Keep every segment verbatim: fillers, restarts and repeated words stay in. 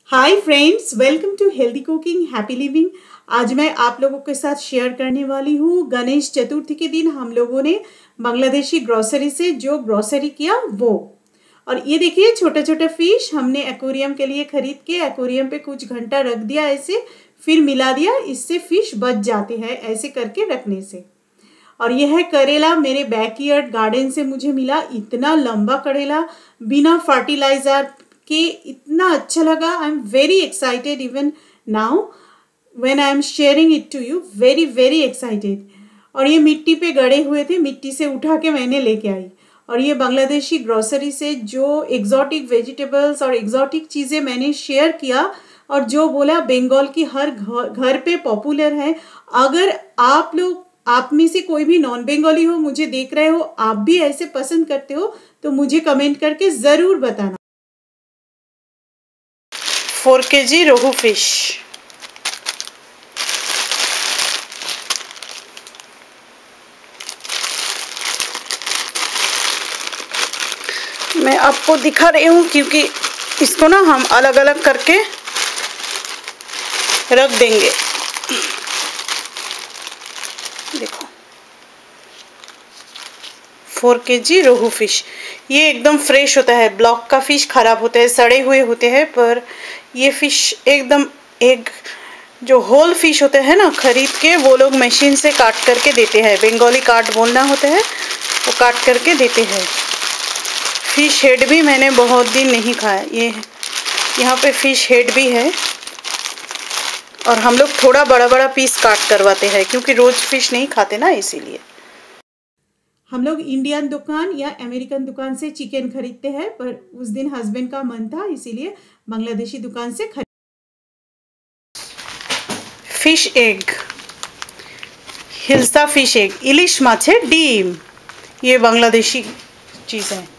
Hi friends, welcome to healthy cooking happy living. आज मैं आप लोगों के साथ शेयर करने वाली हूँ गणेश चतुर्थी के दिन हम लोगों ने बांग्लादेशी ग्रोसरी से जो ग्रोसरी किया वो। और ये देखिए छोटा छोटा फिश हमने एक्वेरियम के लिए खरीद के एक्वेरियम पे कुछ घंटा रख दिया, ऐसे फिर मिला दिया, इससे फिश बच जाते हैं ऐसे करके रखने से। और यह है करेला, मेरे बैकयार्ड गार्डन से मुझे मिला। इतना लंबा करेला बिना फर्टिलाइजर के, इतना अच्छा लगा। I am very excited even now when I am sharing it to you, very very excited. और ये मिट्टी पे गड़े हुए थे, मिट्टी से उठा के मैंने लेके आई। और ये बांग्लादेशी ग्रोसरी से जो एग्जॉटिक वेजिटेबल्स और एग्जॉटिक चीज़ें मैंने शेयर किया और जो बोला बंगाल की हर घर पे पॉपुलर है। अगर आप लोग, आप में से कोई भी नॉन बंगाली हो, मुझे देख रहे हो, आप भी ऐसे पसंद करते हो तो मुझे कमेंट करके ज़रूर बताना। फोर के जी रोहू फिश, मैं आपको दिखा रही हूँ क्योंकि इसको ना हम अलग अलग करके रख देंगे। देखो फोर के जी रोहू फिश, ये एकदम फ्रेश होता है। ब्लॉक का फिश खराब होता है, सड़े हुए होते हैं, पर ये फिश एकदम एक जो होल फिश होते हैं ना, खरीद के वो लोग मशीन से काट करके देते हैं। बंगाली काट बोलना होता है, वो काट करके देते हैं। फिश हेड भी मैंने बहुत दिन नहीं खाया। ये यहाँ पे फिश हेड भी है और हम लोग थोड़ा बड़ा बड़ा पीस काट करवाते हैं क्योंकि रोज फिश नहीं खाते ना, इसीलिए। हम लोग इंडियन दुकान या अमेरिकन दुकान से चिकन खरीदते हैं, पर उस दिन हस्बैंड का मन था इसीलिए बांग्लादेशी दुकान से खरीद। Fish egg, hilsa fish egg, इलिश माछे डीम, ये बांग्लादेशी चीज़ है।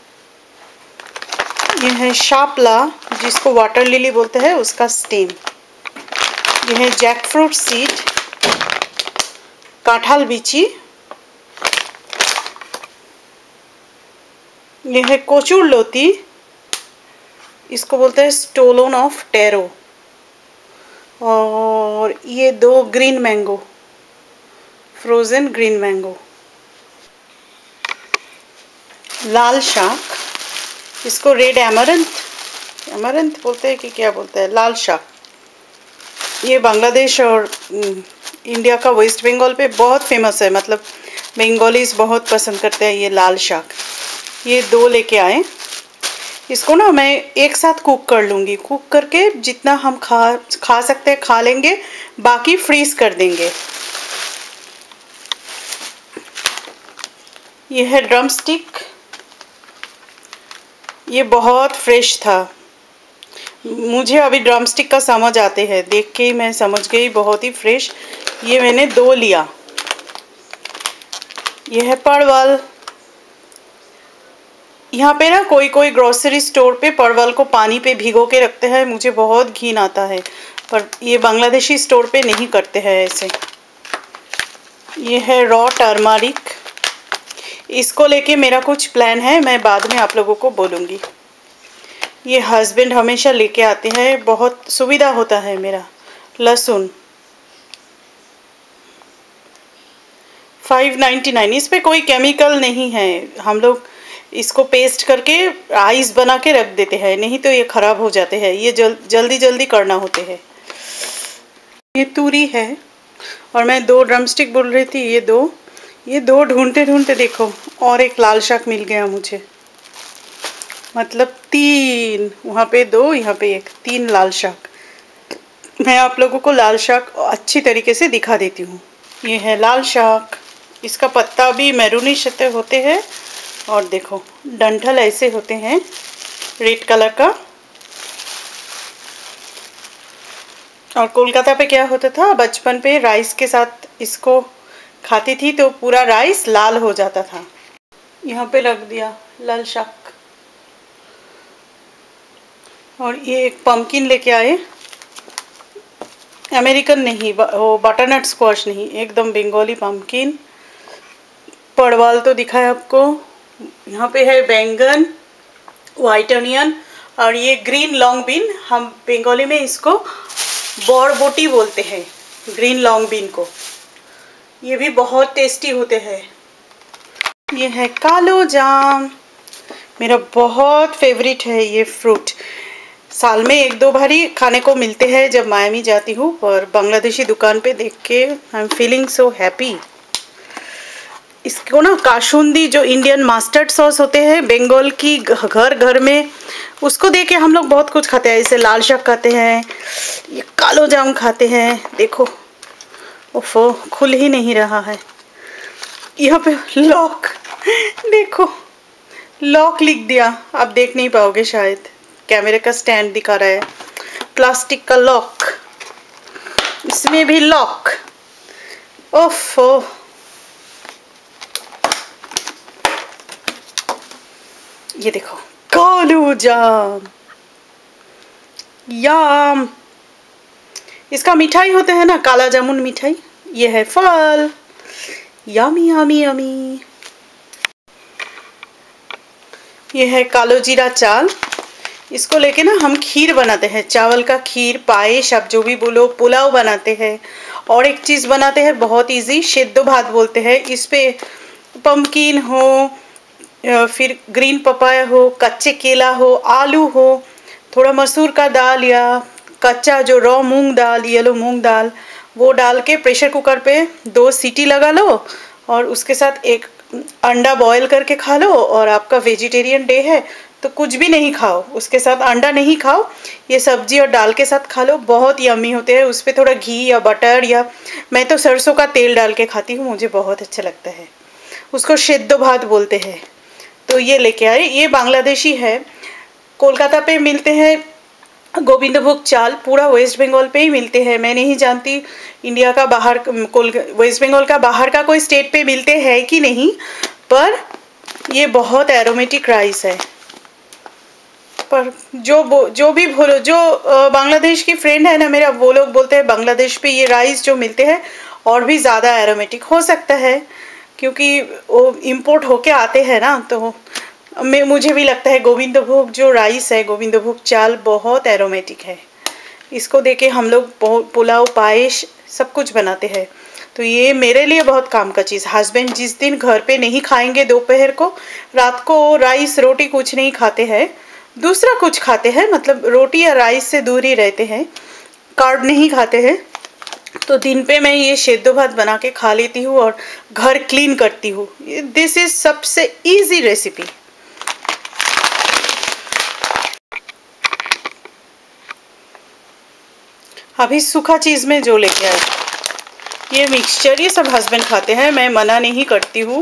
ये है शापला, जिसको वाटर लिली बोलते हैं, उसका स्टेम। ये है जैक फ्रूट सीड, कांठाल बीची। ये है कोचूर लोती, इसको बोलते हैं स्टोलोन ऑफ टेरो। और ये दो green mango, frozen green mango. लाल शाक, इसको रेड एमरंथ एमरंथ बोलते हैं कि क्या बोलते हैं, लाल शाक। ये बांग्लादेश और इंडिया का वेस्ट बंगाल पे बहुत फेमस है, मतलब बंगालीज बहुत पसंद करते हैं ये लाल शाक। ये दो लेके आए। इसको ना मैं एक साथ कुक कर लूँगी। कुक करके जितना हम खा खा सकते हैं खा लेंगे, बाकी फ्रीज कर देंगे। ये है ड्रम स्टिक, ये बहुत फ्रेश था। मुझे अभी ड्रम स्टिक का समझ आते हैं, देख के ही मैं समझ गई, बहुत ही फ्रेश। ये मैंने दो लिया। ये है परवल। यहाँ पे ना कोई कोई ग्रोसरी स्टोर पे परवल को पानी पे भिगो के रखते हैं, मुझे बहुत घिन आता है, पर ये बांग्लादेशी स्टोर पे नहीं करते हैं ऐसे। ये है रॉ टर्मरिक, इसको लेके मेरा कुछ प्लान है, मैं बाद में आप लोगों को बोलूँगी। ये हस्बैंड हमेशा लेके आते हैं, बहुत सुविधा होता है मेरा। लहसुन फाइव नाइन्टी नाइन, इस पे कोई केमिकल नहीं है। हम लोग इसको पेस्ट करके आइस बना के रख देते हैं, नहीं तो ये ख़राब हो जाते हैं। ये जल, जल्दी जल्दी करना होते हैं। ये तूरी है, और मैं दो ड्रमस्टिक बोल रही थी, ये दो ये दो ढूंढते ढूंढते देखो और एक लाल शाक मिल गया मुझे, मतलब तीन। वहाँ पे दो, यहाँ पे एक, तीन लाल शाक। मैं आप लोगों को लाल शाक अच्छी तरीके से दिखा देती हूँ। ये है लाल शाक, इसका पत्ता भी मैरूनिश होते हैं, और देखो डंठल ऐसे होते हैं रेड कलर का। और कोलकाता पे क्या होता था, बचपन पे राइस के साथ इसको खाती थी तो पूरा राइस लाल हो जाता था। यहाँ पे रख दिया लाल शाक। और ये एक पम्पकिन लेके आए, अमेरिकन नहीं, वो बटरनट स्क्वाश नहीं, एकदम बंगाली पम्पकिन। परवल तो दिखाया आपको। यहाँ पे है बैंगन, वाइट अनियन और ये ग्रीन लॉन्ग बीन, हम बंगाली में इसको बरबटी बोलते हैं, ग्रीन लॉन्ग बीन को। ये भी बहुत टेस्टी होते हैं। ये है कालो जाम, मेरा बहुत फेवरेट है ये फ्रूट। साल में एक दो बार ही खाने को मिलते हैं जब मायामी जाती हूँ, और बांग्लादेशी दुकान पे देख के I am feeling so happy. इसको ना काशुंदी, जो इंडियन मास्टर्ड सॉस होते हैं बंगाल की, घर घर में उसको दे के हम लोग बहुत कुछ खाते हैं। इसे लाल शाक खाते हैं, ये कालो जाम खाते हैं। देखो ओफो, खुल ही नहीं रहा है। यहाँ पे लॉक देखो, लॉक लिख दिया, आप देख नहीं पाओगे शायद, कैमरे का स्टैंड दिखा रहा है। प्लास्टिक का लॉक, इसमें भी लॉक। ओफो, ये देखो कालो जाम, याम। इसका मिठाई होते हैं ना, काला जामुन मिठाई, ये है फल। यामी यामी यामी। ये है कालो जीरा चाल, इसको लेके ना हम खीर बनाते हैं, चावल का खीर, पायस, आप जो भी बोलो, पुलाव बनाते हैं। और एक चीज़ बनाते हैं बहुत इजी, सिद्धो भात बोलते हैं। इस पे पम्पकिन हो, फिर ग्रीन पपाया हो, कच्चे केला हो, आलू हो, थोड़ा मसूर का दाल या कच्चा जो रॉ मूंग दाल, येलो मूंग दाल, वो डाल के प्रेशर कुकर पे दो सीटी लगा लो, और उसके साथ एक अंडा बॉईल करके खा लो। और आपका वेजिटेरियन डे है तो कुछ भी नहीं खाओ, उसके साथ अंडा नहीं खाओ, ये सब्जी और दाल के साथ खा लो, बहुत यम्मी होते हैं। उस पर थोड़ा घी या बटर, या मैं तो सरसों का तेल डाल के खाती हूँ, मुझे बहुत अच्छा लगता है। उसको सिद्धो भात बोलते हैं। तो ये लेके आए, ये बांग्लादेशी है, कोलकाता पे मिलते हैं। गोविंदभोग चाल पूरा वेस्ट बंगाल पे ही मिलते हैं। मैं नहीं जानती इंडिया का बाहर, वेस्ट बंगाल का बाहर का कोई स्टेट पे मिलते हैं कि नहीं, पर ये बहुत एरोमेटिक राइस है। पर जो जो भी बोलो, जो बांग्लादेश की फ्रेंड है ना मेरा, वो लोग बोलते हैं बांग्लादेश पे ये राइस जो मिलते हैं और भी ज़्यादा एरोमेटिक हो सकता है, क्योंकि वो इम्पोर्ट होके आते हैं ना। तो मैं मुझे भी लगता है गोविंदभोग जो राइस है, गोविंदभोग चाल बहुत एरोमेटिक है। इसको देके हम लोग पुलाव, पायस सब कुछ बनाते हैं। तो ये मेरे लिए बहुत काम का चीज़। हस्बैंड जिस दिन घर पे नहीं खाएंगे दोपहर को, रात को राइस रोटी कुछ नहीं खाते हैं, दूसरा कुछ खाते हैं, मतलब रोटी या राइस से दूर ही रहते हैं, कार्ब नहीं खाते हैं, तो दिन पे मैं ये सिद्धो भात बना के खा लेती हूँ और घर क्लीन करती हूँ। दिस इज सबसे इजी रेसिपी। अभी सूखा चीज में जो लेके आए, ये मिक्सचर, ये सब हस्बैंड खाते हैं, मैं मना नहीं करती हूँ।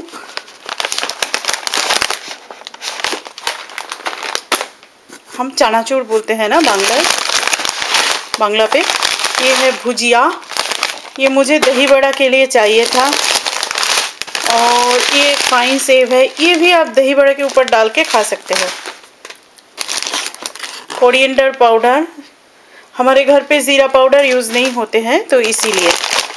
हम चनाचूर बोलते हैं ना बांग्ला बांग्ला पे। ये है भुजिया, ये मुझे दही बड़ा के लिए चाहिए था। और ये फाइन सेव है, ये भी आप दही बड़ा के ऊपर डाल के खा सकते हैं। कोरिएंडर पाउडर, हमारे घर पे ज़ीरा पाउडर यूज़ नहीं होते हैं तो इसीलिए।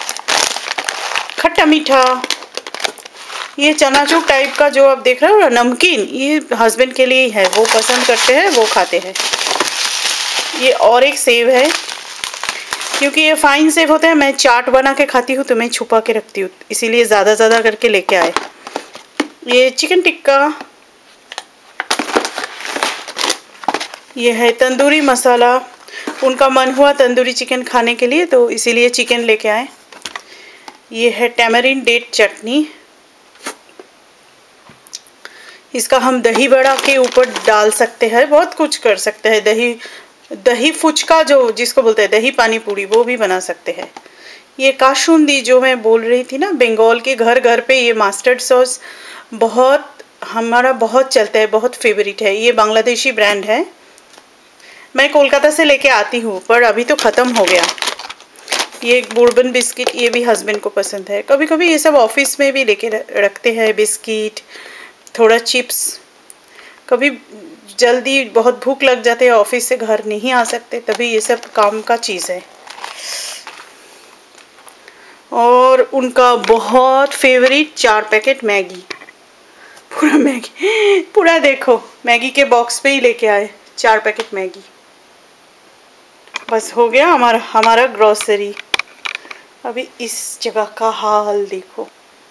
खट्टा मीठा, ये चनाचूर टाइप का जो आप देख रहे हो ना, नमकीन, ये हस्बैंड के लिए है, वो पसंद करते हैं, वो खाते हैं। ये और एक सेव है, क्योंकि ये फाइन सेव होते हैं, मैं चाट बना के खाती हूँ तो मैं छुपा के रखती हूँ, इसीलिए ज़्यादा ज़्यादा करके लेके आए। ये चिकन टिक्का, ये है तंदूरी मसाला, उनका मन हुआ तंदूरी चिकन खाने के लिए तो इसीलिए चिकन लेके आए। ये है टैमरिन डेट चटनी, इसका हम दही बड़ा के ऊपर डाल सकते हैं, बहुत कुछ कर सकते हैं। दही दही फुचका जो जिसको बोलते हैं, दही पानी पूरी, वो भी बना सकते हैं। ये काशुंदी जो मैं बोल रही थी ना, बंगाल के घर घर पे ये मास्टर्ड सॉस बहुत हमारा बहुत चलता है, बहुत फेवरेट है। ये बांग्लादेशी ब्रांड है, मैं कोलकाता से लेके आती हूँ पर अभी तो ख़त्म हो गया। ये एक बोर्बन बिस्किट, ये भी हस्बैंड को पसंद है। कभी कभी ये सब ऑफिस में भी लेके रखते हैं, बिस्किट, थोड़ा चिप्स। कभी जल्दी बहुत भूख लग जाते हैं, ऑफिस से घर नहीं आ सकते, तभी ये सब काम का चीज़ है। और उनका बहुत फेवरेट चार पैकेट मैगी, पूरा मैगी, पूरा देखो मैगी के बॉक्स पे ही लेके आए, चार पैकेट मैगी, बस हो गया हमारा हमारा ग्रोसरी। अभी इस जगह का हाल देखो।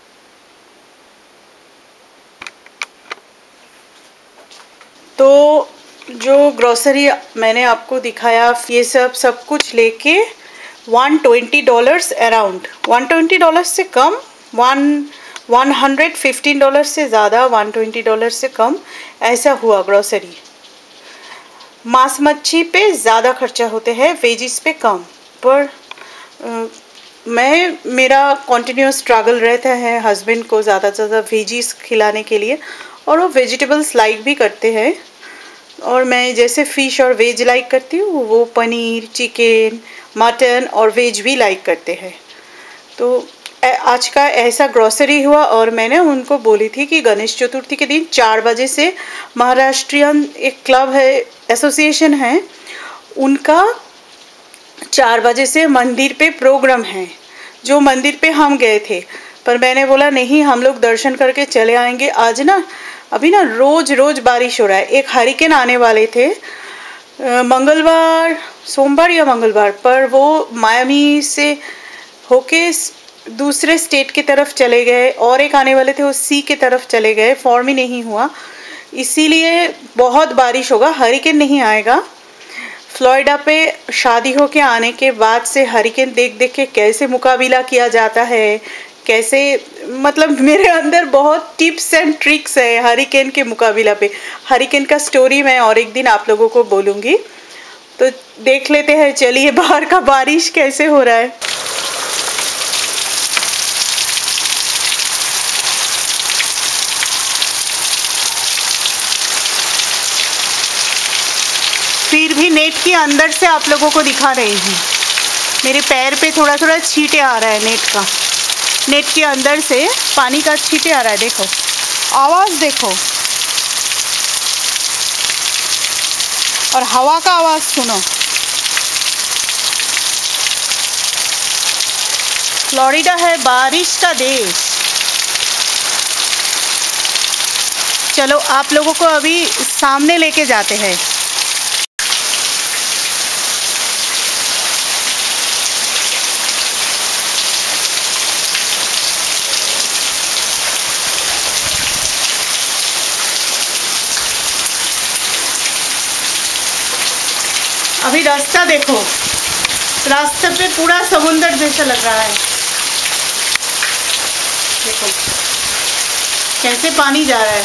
तो जो ग्रोसरी मैंने आपको दिखाया, ये सब सब कुछ लेके one twenty dollars around, one twenty dollars से कम, one one hundred fifteen dollar से ज़्यादा, वन ट्वेंटी डॉलर से कम, ऐसा हुआ ग्रोसरी। मांस मच्छी पे ज़्यादा खर्चा होते हैं, वेजिस पे कम। पर आ, मैं मेरा कॉन्टिन्यूस स्ट्रगल रहता है हस्बैंड को ज़्यादा से ज़्यादा वेजिस खिलाने के लिए, और वो वेजिटेबल्स लाइक भी करते हैं। और मैं जैसे फ़िश और वेज लाइक करती हूँ, वो पनीर, चिकन, मटन और वेज भी लाइक करते हैं। तो आज का ऐसा ग्रोसरी हुआ, और मैंने उनको बोली थी कि गणेश चतुर्थी के दिन चार बजे से महाराष्ट्रियन एक क्लब है, एसोसिएशन है, उनका चार बजे से मंदिर पे प्रोग्राम है, जो मंदिर पे हम गए थे। पर मैंने बोला नहीं, हम लोग दर्शन करके चले आएंगे। आज ना अभी ना रोज रोज बारिश हो रहा है। एक हरिकेन आने वाले थे मंगलवार, सोमवार या मंगलवार, पर वो मायामी से होके दूसरे स्टेट की तरफ चले गए, और एक आने वाले थे वो सी की तरफ चले गए, फॉर्म ही नहीं हुआ, इसीलिए बहुत बारिश होगा, हरिकेन नहीं आएगा। फ्लोरिडा पे शादी होके आने के बाद से हरिकेन देख देख के कैसे मुकाबला किया जाता है, कैसे, मतलब मेरे अंदर बहुत टिप्स एंड ट्रिक्स है हरिकेन के मुकाबला पे। हरिकेन का स्टोरी मैं और एक दिन आप लोगों को बोलूँगी। तो देख लेते हैं, चलिए बाहर का बारिश कैसे हो रहा है। फिर भी नेट के अंदर से आप लोगों को दिखा रही हूँ, मेरे पैर पे थोड़ा थोड़ा छींटे आ रहा है नेट का, नेट के अंदर से पानी का छींटे आ रहा है। देखो आवाज़, देखो, और हवा का आवाज़ सुनो। फ्लोरिडा है बारिश का देश। चलो आप लोगों को अभी सामने लेके जाते हैं। अभी रास्ता देखो, रास्ते पे पूरा समुंदर जैसा लग रहा है। देखो कैसे पानी जा रहा है।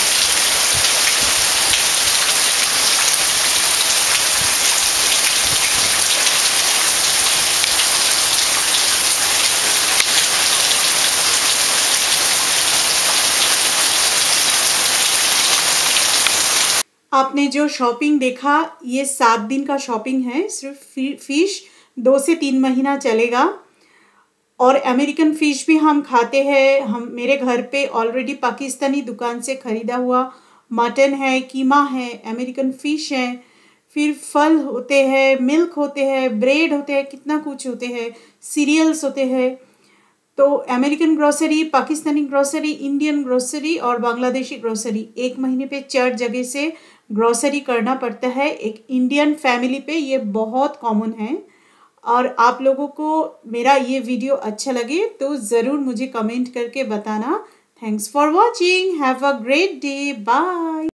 आपने जो शॉपिंग देखा, ये सात दिन का शॉपिंग है। सिर्फ फिश दो से तीन महीना चलेगा, और अमेरिकन फ़िश भी हम खाते हैं। हम मेरे घर पे ऑलरेडी पाकिस्तानी दुकान से ख़रीदा हुआ मटन है, कीमा है, अमेरिकन फ़िश है, फिर फल होते हैं, मिल्क होते हैं, ब्रेड होते हैं, कितना कुछ होते हैं, सीरियल्स होते हैं। तो American grocery, Pakistani grocery, Indian grocery और बांग्लादेशी ग्रोसरी, एक महीने पे चार जगह से ग्रोसरी करना पड़ता है। एक इंडियन फैमिली पे ये बहुत कॉमन है। और आप लोगों को मेरा ये वीडियो अच्छा लगे तो ज़रूर मुझे कमेंट करके बताना। Thanks for watching, have a great day, bye.